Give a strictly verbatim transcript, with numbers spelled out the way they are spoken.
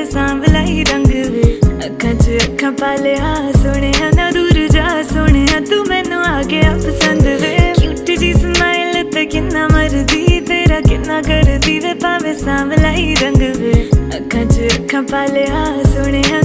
भावे सांवला ही रंग वे अखां च अखां पा लिया सोने ना दूर जा सोने तू मैनू आ गया पसंद वे क्यूट जी स्माइल ते किन्ना मरदी तेरा किन्ना करदी वे भावे सांवला ही रंग वे अखां च अखां पा लिया सोने